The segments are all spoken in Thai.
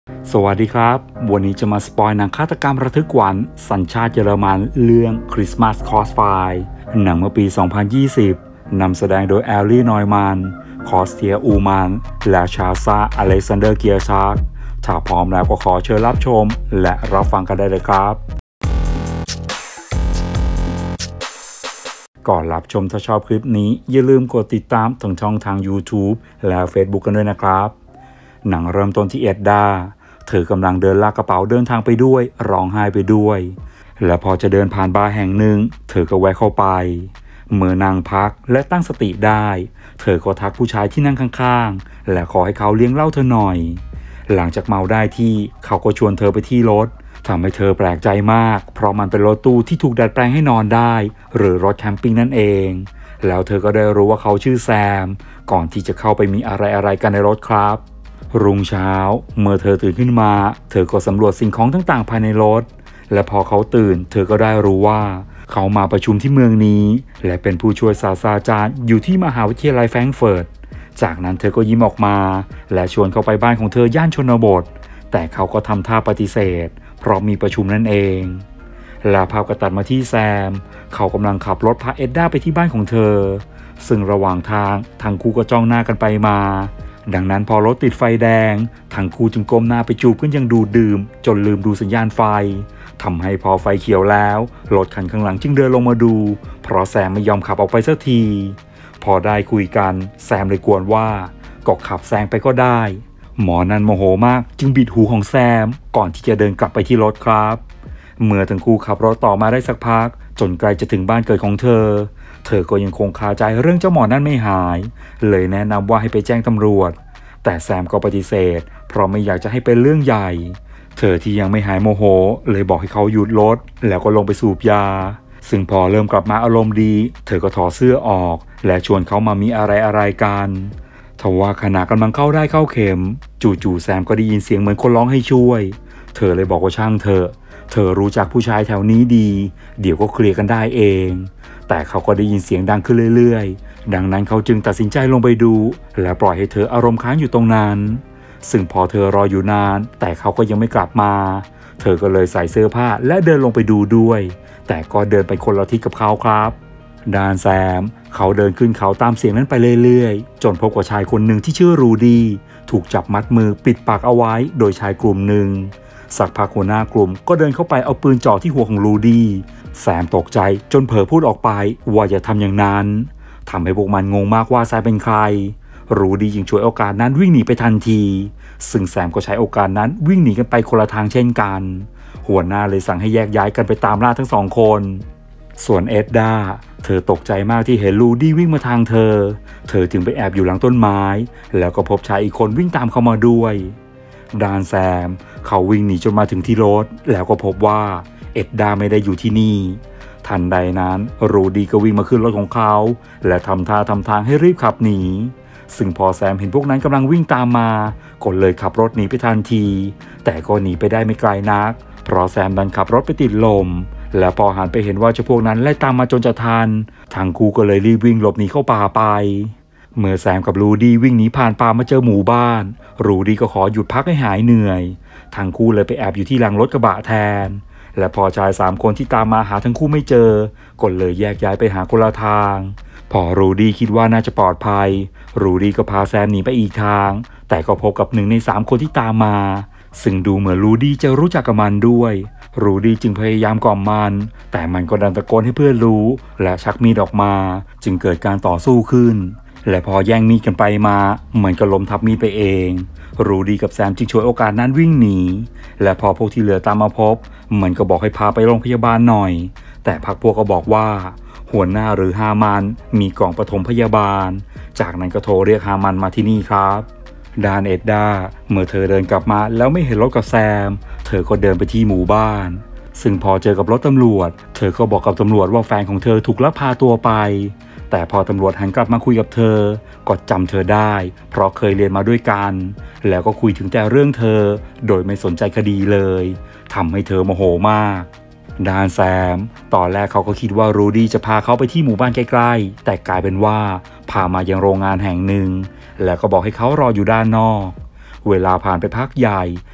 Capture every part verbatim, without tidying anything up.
สวัสดีครับวันนี้จะมาสปอยหนังฆาตกรรมระทึกขวัญสัญชาติเยอรมันเรื่อง Christmas Crossfire หนังเมื่อปี สองพันยี่สิบ นำแสดงโดยแอลลี่ นอยมันคอสเทีย อูแมนและชาซา อเล็กซานเดอร์ เกียร์ชาร์กถ้าพร้อมแล้วก็ขอเชิญรับชมและรับฟังกันได้เลยครับก่อนรับชมถ้าชอบคลิปนี้อย่าลืมกดติดตามทางช่องทาง YouTube และ Facebook กันด้วยนะครับหนังเริ่มต้นที่เอ็ดดาเธอกำลังเดินลากกระเป๋าเดินทางไปด้วยร้องไห้ไปด้วยและพอจะเดินผ่านบาร์แห่งหนึ่งเธอก็แวะเข้าไปเมื่อนางพักและตั้งสติได้เธอก็ทักผู้ชายที่นั่งข้างๆและขอให้เขาเลี้ยงเหล้าเธอหน่อยหลังจากเมาได้ที่เขาก็ชวนเธอไปที่รถทำให้เธอแปลกใจมากเพราะมันเป็นรถตู้ที่ถูกดัดแปลงให้นอนได้หรือรถแคมปิ้งนั่นเองแล้วเธอก็ได้รู้ว่าเขาชื่อแซมก่อนที่จะเข้าไปมีอะไรๆกันในรถครับรุ่งเช้าเมื่อเธอตื่นขึ้นมาเธอก็สำรวจสิ่งของต่างๆภายในรถและพอเขาตื่นเธอก็ได้รู้ว่าเขามาประชุมที่เมืองนี้และเป็นผู้ช่วยศาสตราจารย์อยู่ที่มหาวิทยาลัยแฟรงก์เฟิร์ตจากนั้นเธอก็ยิ้มออกมาและชวนเขาไปบ้านของเธอย่านชนบทแต่เขาก็ทำท่าปฏิเสธเพราะมีประชุมนั่นเองแล้วภาพก็ตัดมาที่แซมเขากำลังขับรถพาเอ็ดด้าไปที่บ้านของเธอซึ่งระหว่างทางทั้งคู่ก็จ้องหน้ากันไปมาดังนั้นพอรถติดไฟแดงทั้งคู่จึงก้มหน้าไปจูบกันอย่างดูดื่มจนลืมดูสัญญาณไฟทำให้พอไฟเขียวแล้วรถคันข้างหลังจึงเดินลงมาดูเพราะแซมไม่ยอมขับออกไปสักทีพอได้คุยกันแซมเลยกวนว่าก็ขับแซงไปก็ได้หมอนั้นโมโหมากจึงบิดหูของแซมก่อนที่จะเดินกลับไปที่รถครับเมื่อทั้งคู่ขับรถต่อมาได้สักพักจนใกล้จะถึงบ้านเกิดของเธอเธอก็ยังคงคาใจเรื่องเจ้าหมอนั่นไม่หายเลยแนะนำว่าให้ไปแจ้งตำรวจแต่แซมก็ปฏิเสธเพราะไม่อยากจะให้เป็นเรื่องใหญ่เธอที่ยังไม่หายโมโหเลยบอกให้เขาหยุดรถแล้วก็ลงไปสูบยาซึ่งพอเริ่มกลับมาอารมณ์ดีเธอก็ถอดเสื้อออกและชวนเขามามีอะไรอะไรกันทว่าขณะกำลังเข้าได้เข้าเข็มจู่ๆแซมก็ได้ยินเสียงเหมือนคนร้องให้ช่วยเธอเลยบอกว่าช่างเธอเธอรู้จักผู้ชายแถวนี้ดีเดี๋ยวก็เคลียร์กันได้เองแต่เขาก็ได้ยินเสียงดังขึ้นเรื่อยๆดังนั้นเขาจึงตัดสินใจลงไปดูและปล่อยให้เธออารมณ์ค้างอยู่ตรงนั้นซึ่งพอเธอรออยู่นานแต่เขาก็ยังไม่กลับมาเธอก็เลยใส่เสื้อผ้าและเดินลงไปดูด้วยแต่ก็เดินไปคนละทิศกับเขาครับด้านแซมเขาเดินขึ้นเขาตามเสียงนั้นไปเรื่อยๆจนพบกับชายคนหนึ่งที่ชื่อรูดี้ถูกจับมัดมือปิดปากเอาไว้โดยชายกลุ่มหนึ่งสักพักหัวหน้ากลุ่มก็เดินเข้าไปเอาปืนจ่อที่หัวของรูดี้แซมตกใจจนเผลอพูดออกไปว่าอย่าทำอย่างนั้นทำให้พวกมันงงมากว่าแซมเป็นใครรูดี้จึงช่วยโอกาสนั้นวิ่งหนีไปทันทีซึ่งแซมก็ใช้โอกาสนั้นวิ่งหนีกันไปคนละทางเช่นกันหัวหน้าเลยสั่งให้แยกย้ายกันไปตามล่าทั้งสองคนส่วนเอ็ดดาเธอตกใจมากที่เห็นรูดี้วิ่งมาทางเธอเธอจึงไปแอบอยู่หลังต้นไม้แล้วก็พบชายอีกคนวิ่งตามเข้ามาด้วยด้านแซมเขาวิ่งหนีจนมาถึงที่รถแล้วก็พบว่าเอ็ดดาไม่ได้อยู่ที่นี่ทันใดนั้นรูดี้ก็วิ่งมาขึ้นรถของเขาและทำท่าทำทางให้รีบขับหนีซึ่งพอแซมเห็นพวกนั้นกำลังวิ่งตามมาก็เลยขับรถหนีไปทันทีแต่ก็หนีไปได้ไม่ไกลนักเพราะแซมดันขับรถไปติดลมและพอหันไปเห็นว่าเจ้าพวกนั้นไล่ตามมาจนจะทันทั้งคู่ก็เลยรีบวิ่งหลบหนีเข้าป่าไปเมื่อแซมกับรูดี้วิ่งหนีผ่านป่ามาเจอหมู่บ้านรูดี้ก็ขอหยุดพักให้หายเหนื่อยทั้งคู่เลยไปแอบอยู่ที่หลังรถกระบะแทนและพอชายสามคนที่ตามมาหาทั้งคู่ไม่เจอก็เลยแยกย้ายไปหาคนละทางพอรูดี้คิดว่าน่าจะปลอดภัยรูดี้ก็พาแซมหนีไปอีกทางแต่ก็พบกับหนึ่งในสามคนที่ตามมาซึ่งดูเหมือนรูดี้จะรู้จักกับมันด้วยรูดี้จึงพยายามกล่อมมันแต่มันก็ดันตะโกนให้เพื่อนรู้และชักมีดออกมาจึงเกิดการต่อสู้ขึ้นและพอแย่งมีดกันไปมาเหมือนกับล้มทับมีดไปเองรูดี้กับแซมจึงช่วยโอกาสนั้นวิ่งหนีและพอพวกที่เหลือตามมาพบเหมือนก็บอกให้พาไปโรงพยาบาลหน่อยแต่พรรคพวกก็บอกว่าหัวหน้าหรือฮามันมีกล่องปฐมพยาบาลจากนั้นก็โทรเรียกฮามันมาที่นี่ครับด้านเอ็ดดาเมื่อเธอเดินกลับมาแล้วไม่เห็นรถกับแซมเธอก็เดินไปที่หมู่บ้านซึ่งพอเจอกับรถตำรวจเธอก็บอกกับตำรวจว่าแฟนของเธอถูกลักพาตัวไปแต่พอตำรวจหันกลับมาคุยกับเธอก็จำเธอได้เพราะเคยเรียนมาด้วยกันแล้วก็คุยถึงแต่เรื่องเธอโดยไม่สนใจคดีเลยทำให้เธอโมโหมากด้านแซมตอนแรกเขาก็คิดว่ารูดี้จะพาเขาไปที่หมู่บ้านใกล้ๆแต่กลายเป็นว่าพามายังโรงงานแห่งหนึ่งแล้วก็บอกให้เขารออยู่ด้านนอกเวลาผ่านไปพักใหญ่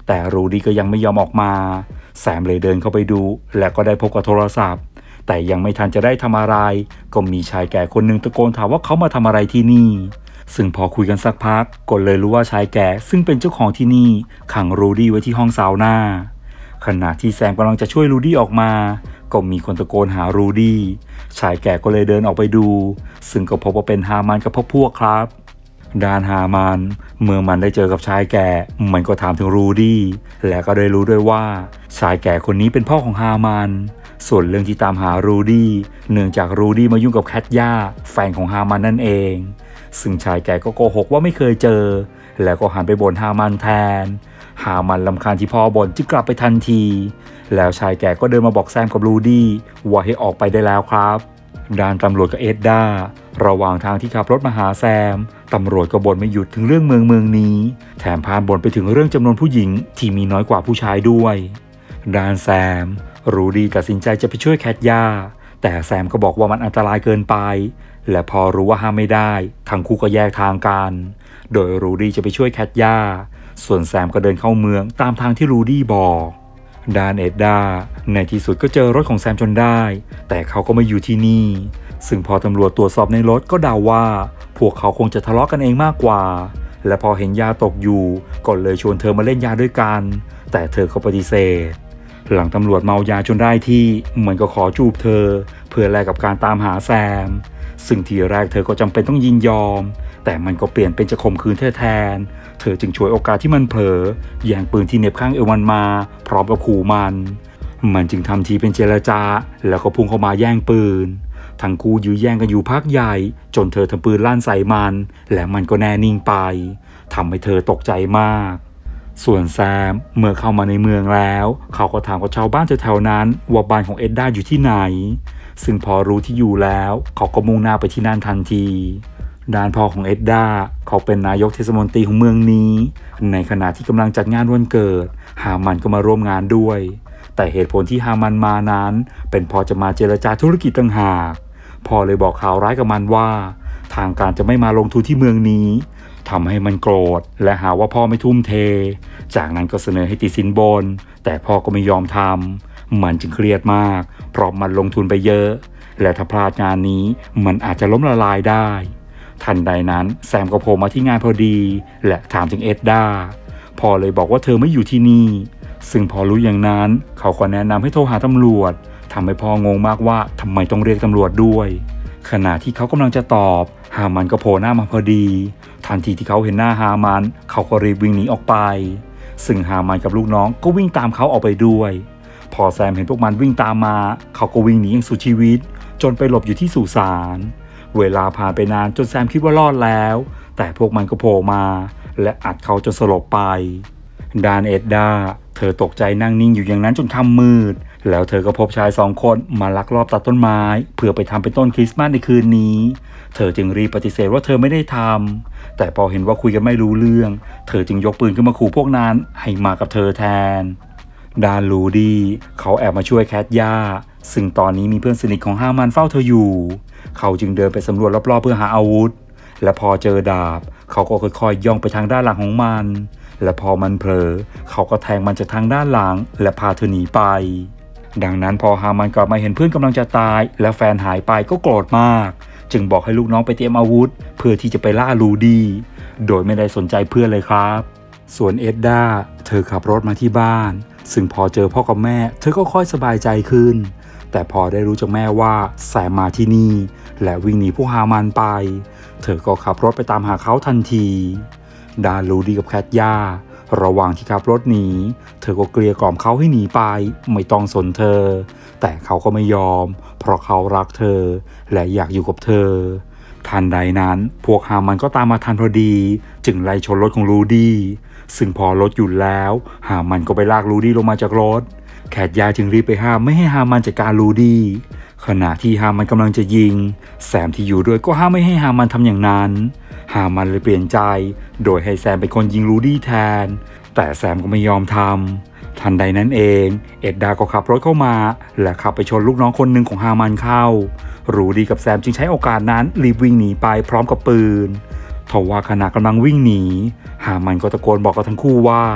แต่รูดี้ก็ยังไม่ยอมออกมาแซมเลยเดินเข้าไปดูและก็ได้พบกับโทรศัพท์แต่ยังไม่ทันจะได้ทำอะไรก็มีชายแก่คนหนึ่งตะโกนถามว่าเขามาทำอะไรที่นี่ซึ่งพอคุยกันสักพักก็เลยรู้ว่าชายแก่ซึ่งเป็นเจ้าของที่นี่ขังรูดี้ไว้ที่ห้องซาวน่าขณะที่แซมกำลังจะช่วยรูดี้ออกมาก็มีคนตะโกนหารูดี้ชายแก่ก็เลยเดินออกไปดูซึ่งก็พบว่าเป็นฮามันกับพวกพวกครับด้านฮามันเมื่อมันได้เจอกับชายแก่มันก็ถามถึงรูดี้และก็ได้รู้ด้วยว่าชายแก่คนนี้เป็นพ่อของฮามันส่วนเรื่องที่ตามหารูดี้เนื่องจากรูดี้มายุ่งกับแคทย่าแฟนของฮามันนั่นเองซึ่งชายแก่ก็โกหกว่าไม่เคยเจอแล้วก็หันไปบ่นฮามันแทนฮามันรำคาญที่พ่อบ่นจึงกลับไปทันทีแล้วชายแก่ก็เดินมาบอกแซมกับรูดี้ว่าให้ออกไปได้แล้วครับด้านตำรวจกับเอ็ดด้าระหว่างทางที่ขับรถมาหาแซมตำรวจก็บ่นไม่หยุดถึงเรื่องเมืองเมืองนี้แถมพาบ่นไปถึงเรื่องจำนวนผู้หญิงที่มีน้อยกว่าผู้ชายด้วยด้านแซมรูดี้ตัดสินใจจะไปช่วยแคทย่าแต่แซมก็บอกว่ามันอันตรายเกินไปและพอรู้ว่าห้ามไม่ได้ทั้งคู่ก็แยกทางกันโดยรูดี้จะไปช่วยแคทย่าส่วนแซมก็เดินเข้าเมืองตามทางที่รูดี้บอกด้านเอ็ดด้าในที่สุดก็เจอรถของแซมจนได้แต่เขาก็ไม่อยู่ที่นี่ซึ่งพอตำรวจตรวจสอบในรถก็เดาว่าพวกเขาคงจะทะเลาะกันเองมากกว่าและพอเห็นยาตกอยู่ก็เลยชวนเธอมาเล่นยาด้วยกันแต่เธอก็ปฏิเสธหลังตำรวจเมายาจนได้ที่มันก็ขอจูบเธอเพื่อแลกกับการตามหาแซมซึ่งทีแรกเธอก็จำเป็นต้องยินยอมแต่มันก็เปลี่ยนเป็นจะข่มขืนเธอแทนเธอจึงฉวยโอกาสที่มันเผลอแย่งปืนที่เหน็บข้างเอวมันมาพร้อมกับขู่มันมันจึงทำทีเป็นเจรจาแล้วก็พุ่งเข้ามาแย่งปืนทั้งคู่ยื้อแย่งกันอยู่พักใหญ่จนเธอทำปืนลั่นใส่มันและมันก็แน่นิ่งไปทำให้เธอตกใจมากส่วนแซมเมื่อเข้ามาในเมืองแล้วเขาก็ถามกับชาวบ้านแถวๆนั้นว่าบ้านของเอ็ดด้าอยู่ที่ไหนซึ่งพอรู้ที่อยู่แล้วเขาก็มุ่งหน้าไปที่นั่นทันทีด้านพ่อของเอ็ดด้าเขาเป็นนายกเทศมนตรีของเมืองนี้ในขณะที่กำลังจัดงานวันเกิดฮามันก็มาร่วมงานด้วยแต่เหตุผลที่ฮามันมานั้นเป็นเพราะจะมาเจรจาธุรกิจต่างหากพ่อเลยบอกข่าวร้ายกับมันว่าทางการจะไม่มาลงทุนที่เมืองนี้ทำให้มันโกรธและหาว่าพ่อไม่ทุ่มเทจากนั้นก็เสนอให้ติดสินบนแต่พ่อก็ไม่ยอมทำมันจึงเครียดมากเพราะมันลงทุนไปเยอะและถ้าพลาดงานนี้มันอาจจะล้มละลายได้ทันใดนั้นแซมก็โผล่มาที่งานพอดีและถามถึงเอ็ดด้าพ่อเลยบอกว่าเธอไม่อยู่ที่นี่ซึ่งพอรู้อย่างนั้นเขาก็แนะนำให้โทรหาตำรวจทำให้พ่องงมากว่าทำไมต้องเรียกตำรวจด้วยขณะที่เขากำลังจะตอบฮามันก็โผล่หน้ามาพอดีทันทีที่เขาเห็นหน้าฮามันเขาก็รีบวิ่งหนีออกไปซึ่งฮามันกับลูกน้องก็วิ่งตามเขาออกไปด้วยพอแซมเห็นพวกมันวิ่งตามมาเขาก็วิ่งหนีอย่างสุดชีวิตจนไปหลบอยู่ที่สุสานเวลาผ่านไปนานจนแซมคิดว่ารอดแล้วแต่พวกมันก็โผล่มาและอัดเขาจนสลบไปด้านเอ็ดด้าเธอตกใจนั่งนิ่งอยู่อย่างนั้นจนค่ำมืดแล้วเธอก็พบชายสองคนมาลักลอบตัดต้นไม้เพื่อไปทำเป็นต้นคริสต์มาสในคืนนี้เธอจึงรีบปฏิเสธว่าเธอไม่ได้ทำแต่พอเห็นว่าคุยกันไม่รู้เรื่องเธอจึงยกปืนขึ้นมาขู่พวกนั้นให้มากับเธอแทนด้านลูดี้เขาแอบมาช่วยแคทย่าซึ่งตอนนี้มีเพื่อนสนิทของฮามันเฝ้าเธออยู่เขาจึงเดินไปสำรวจรอบๆเพื่อหาอาวุธและพอเจอดาบเขาก็ค่อยๆย่องไปทางด้านหลังของมันและพอมันเผลอเขาก็แทงมันจากทางด้านหลังและพาเธอหนีไปดังนั้นพอฮามันกลับมาเห็นเพื่อนกำลังจะตายและแฟนหายไปก็โกรธมากจึงบอกให้ลูกน้องไปเตรียมอาวุธเพื่อที่จะไปล่าลูดี้โดยไม่ได้สนใจเพื่อนเลยครับส่วนเอ็ดด้าเธอขับรถมาที่บ้านซึ่งพอเจอพ่อกับแม่เธอก็ค่อยสบายใจขึ้นแต่พอได้รู้จากแม่ว่าแซมมาที่นี่และวิ่งหนีพวกฮามันไปเธอก็ขับรถไปตามหาเขาทันทีด้านลูดี้กับแคทย่าระหว่างที่ขับรถหนีเธอก็เกลี้ยกล่อมเขาให้หนีไปไม่ต้องสนเธอแต่เขาก็ไม่ยอมเพราะเขารักเธอและอยากอยู่กับเธอทันใดนั้นพวกฮามันก็ตามมาทันพอดีจึงไล่ชนรถของลูดี้ซึ่งพอรถหยุดแล้วฮามันก็ไปลากลูดี้ลงมาจากรถแคทย่าจึงรีบไปห้ามไม่ให้ฮามันจัดการลูดี้ขณะที่ฮามันกำลังจะยิงแซมที่อยู่ด้วยก็ห้ามไม่ให้ฮามันทำอย่างนั้นฮามันเลยเปลี่ยนใจโดยให้แซมเป็นคนยิงลูดี้แทนแต่แซมก็ไม่ยอมทำทันใดนั้นเองเอ็ดดาก็ขับรถเข้ามาและขับไปชนลูกน้องคนหนึ่งของฮามันเข้ารูดี้กับแซมจึงใช้โอกาสนั้นรีบวิ่งหนีไปพร้อมกับปืนทว่าขณะกำลังวิ่งหนีฮามันก็ตะโกนบอกกับทั้งคู่ว่า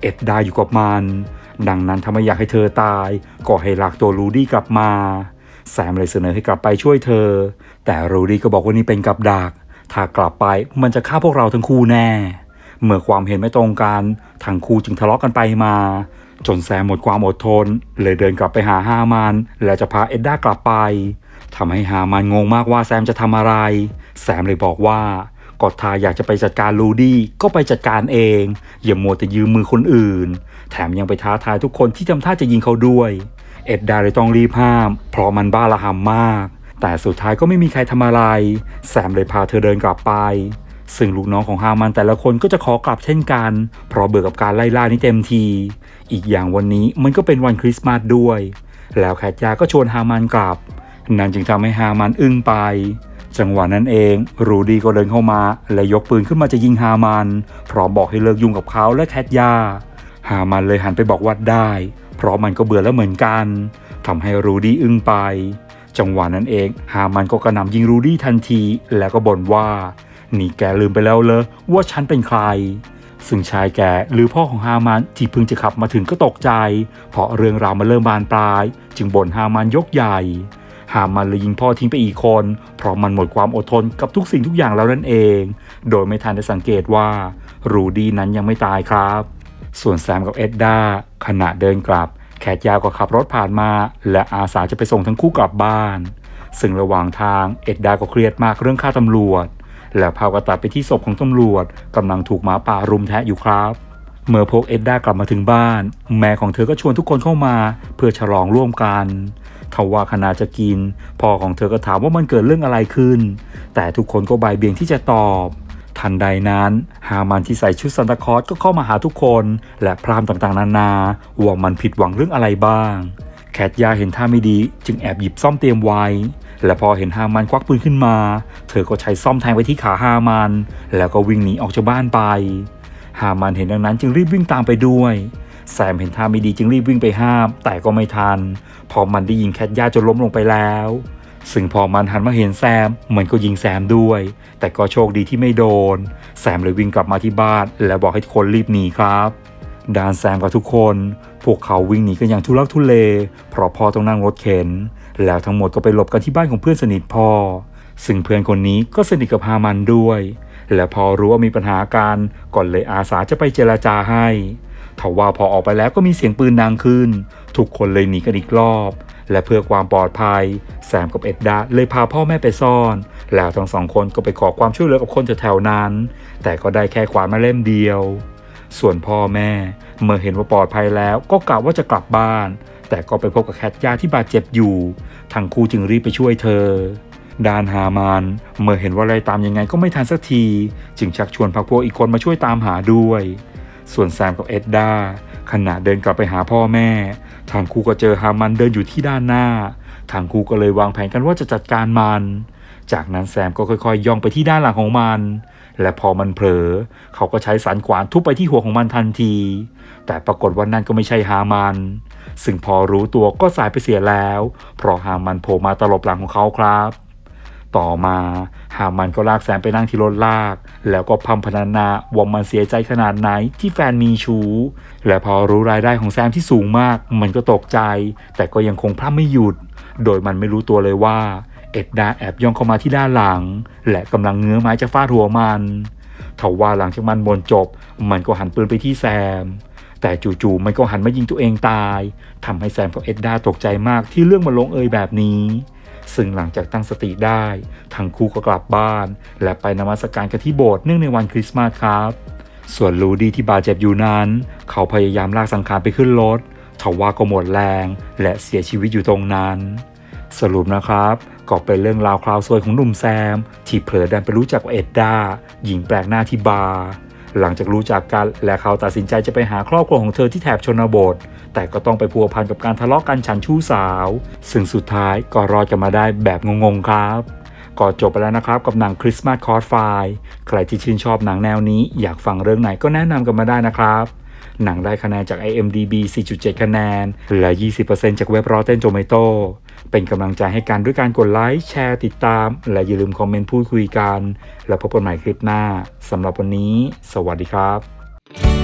เอ็ดได้อยู่กับมันดังนั้นถ้าไม่อยากให้เธอตายก็ให้ลากตัวรูดี้กลับมาแซมเลยเสนอให้กลับไปช่วยเธอแต่รูดี้ก็บอกว่านี่เป็นกับดักถ้ากลับไปมันจะฆ่าพวกเราทั้งคู่แน่เมื่อความเห็นไม่ตรงกันทั้งคู่จึงทะเลาะกันไปมาจนแซมหมดความอดทนเลยเดินกลับไปหาฮามันและจะพาเอ็ดด้ากลับไปทำให้ฮามันงงมากว่าแซมจะทำอะไรแซมเลยบอกว่าก็ถ้าอยากจะไปจัดการรูดี้ก็ไปจัดการเองอย่ามัวแต่ยืมมือคนอื่นแถมยังไปท้าทายทุกคนที่ทำท่าจะยิงเขาด้วยเอ็ดด้าเลยต้องรีบห้ามเพราะมันบ้าระห่ำมากแต่สุดท้ายก็ไม่มีใครทำอะไรแซมเลยพาเธอเดินกลับไปซึ่งลูกน้องของฮามันแต่ละคนก็จะขอกลับเช่นกันเพราะเบื่อกับการไล่ล่านี้เต็มทีอีกอย่างวันนี้มันก็เป็นวันคริสต์มาสด้วยแล้วแคทยาก็ชวนฮามันกลับนั่นจึงทำให้ฮามันอึ้งไปจังหวะนั้นเองรูดี้ก็เดินเข้ามาและยกปืนขึ้นมาจะยิงฮามันพร้อมบอกให้เลิกยุ่งกับเขาและแคทยาฮามันเลยหันไปบอกว่าได้เพราะมันก็เบื่อแล้วเหมือนกันทำให้รูดี้อึ้งไปจังหวะนั้นเองฮามันก็กระหน่ำยิงรูดี้ทันทีแล้วก็บ่นว่านี่แกลืมไปแล้วเหรอว่าฉันเป็นใครซึ่งชายแก่หรือพ่อของฮามันที่เพิ่งจะขับมาถึงก็ตกใจเพราะเรื่องราวมันเริ่มบานปลายจึงบ่นฮามันยกใหญ่ฮามันเลยยิงพ่อทิ้งไปอีกคนเพราะมันหมดความอดทนกับทุกสิ่งทุกอย่างแล้วนั่นเองโดยไม่ทันได้สังเกตว่ารูดี้นั้นยังไม่ตายครับส่วนแซมกับเอ็ดด้าขณะเดินกลับแคทยาก็ขับรถผ่านมาและอาสาจะไปส่งทั้งคู่กลับบ้านซึ่งระหว่างทางเอ็ดด้าก็เครียดมากเรื่องฆ่าตำรวจแล้วพาก็ตัดไปที่ศพของตำรวจกำลังถูกหมาป่ารุมแทะอยู่ครับเมื่อพวกเอ็ดด้ากลับมาถึงบ้านแม่ของเธอก็ชวนทุกคนเข้ามาเพื่อฉลองร่วมกันทว่าขณะจะกินพ่อของเธอก็ถามว่ามันเกิดเรื่องอะไรขึ้นแต่ทุกคนก็บ่ายเบี่ยงที่จะตอบทันใดนั้นฮามันที่ใส่ชุดซานตาคลอสก็เข้ามาหาทุกคนและพรามต่างๆนานาว่ามันผิดหวังเรื่องอะไรบ้างแคทยาเห็นท่าไม่ดีจึงแอบหยิบซ่อมเตรียมไว้และพอเห็นฮามันควักปืนขึ้นมาเธอก็ใช้ซ่อมแทงไปที่ขาฮามันแล้วก็วิ่งหนีออกจากบ้านไปฮามันเห็นดังนั้นจึงรีบวิ่งตามไปด้วยแซมเห็นท่าไม่ดีจึงรีบวิ่งไปห้ามแต่ก็ไม่ทันพอมันได้ยิงแคทยาจนล้มลงไปแล้วซึ่งพอมันหันมาเห็นแซมมันก็ยิงแซมด้วยแต่ก็โชคดีที่ไม่โดนแซมเลยวิ่งกลับมาที่บ้านและบอกให้ทุกคนรีบหนีครับด้านแซมกับทุกคนพวกเขาวิ่งหนีกันอย่างทุลักทุเลเพราะพ่อต้องนั่งรถเข็นแล้วทั้งหมดก็ไปหลบกันที่บ้านของเพื่อนสนิทพ่อซึ่งเพื่อนคนนี้ก็สนิทกับฮามันด้วยและพอรู้ว่ามีปัญหากันก่อนเลยอาสาจะไปเจรจาให้ทว่าพอออกไปแล้วก็มีเสียงปืนดังขึ้นทุกคนเลยหนีกันอีกรอบและเพื่อความปลอดภัยแซมกับเอ็ดดาเลยพาพ่อแม่ไปซ่อนแล้วทั้งสองคนก็ไปขอความช่วยเหลือกับคนแถวนั้นแต่ก็ได้แค่ขวานมาเล่มเดียวส่วนพ่อแม่เมื่อเห็นว่าปลอดภัยแล้วก็กะว่าจะกลับบ้านแต่ก็ไปพบกับแคทยาที่บาดเจ็บอยู่ทั้งคู่จึงรีบไปช่วยเธอด้านฮามันเมื่อเห็นว่าไล่ตามยังไงก็ไม่ทันสักทีจึงชักชวนพรรคพวกอีกคนมาช่วยตามหาด้วยส่วนแซมกับเอ็ดดาขณะเดินกลับไปหาพ่อแม่ทั้งคู่ก็เจอฮามันเดินอยู่ที่ด้านหน้าทั้งคู่ก็เลยวางแผนกันว่าจะจัดการมันจากนั้นแซมก็ค่อยๆย่องไปที่ด้านหลังของมันและพอมันเผลอเขาก็ใช้สันขวานทุบไปที่หัวของมันทันทีแต่ปรากฏว่านั่นก็ไม่ใช่ฮามันซึ่งพอรู้ตัวก็สายไปเสียแล้วเพราะฮามันโผล่มาตลบหลังของเขาครับต่อมาฮามันก็ลากแซมไปนั่งที่รถลากแล้วก็พำพรรณนาว่ามันเสียใจขนาดไหนที่แฟนมีชู้และพอรู้รายได้ของแซมที่สูงมากมันก็ตกใจแต่ก็ยังคงพร่ำไม่หยุดโดยมันไม่รู้ตัวเลยว่าเอ็ดดาแอบย่องเข้ามาที่ด้านหลังและกำลังเงื้อไม้จะฟาดหัวมันทว่าหลังจากมันบ่นจบมันก็หันปืนไปที่แซมแต่จู่ๆมันก็หันมายิงตัวเองตายทำให้แซมกับเอ็ดดาตกใจมากที่เรื่องมันลงเอยแบบนี้ซึ่งหลังจากตั้งสติได้ทั้งคู่ก็กลับบ้านและไปนมัสการกันที่โบสถ์เนื่องในวันคริสต์มาสครับส่วนรูดี้ที่บาดเจ็บอยู่นั้นเขาพยายามลากสังขารไปขึ้นรถทว่าก็หมดแรงและเสียชีวิตอยู่ตรงนั้นสรุปนะครับก็เป็นเรื่องราวคราวซวยของหนุ่มแซมที่เผลอดันไปรู้จักกับเอ็ดดาหญิงแปลกหน้าที่บาร์หลังจากรู้จักกันและเขาตัดสินใจจะไปหาครอบครัวของเธอที่แถบชนบทแต่ก็ต้องไปพัวพันกับการทะเลาะกันฉันชู้สาวซึ่งสุดท้ายก็รอดกันมาได้แบบงงๆครับก็จบไปแล้วนะครับกับหนังคริสต์มาสคอร์สไฟล์ใครที่ชื่นชอบหนังแนวนี้อยากฟังเรื่องไหนก็แนะนำกันมาได้นะครับหนังได้คะแนนจาก ไอ เอ็ม ดี บี สี่จุดเจ็ด คะแนนและ ยี่สิบเปอร์เซ็นต์ จากเว็บ Rotten Tomato เป็นกำลังใจให้กันด้วยการกดไลค์แชร์ติดตามและอย่าลืมคอมเมนต์พูดคุยกันแล้วพบกันใหม่คลิปหน้าสำหรับวันนี้สวัสดีครับ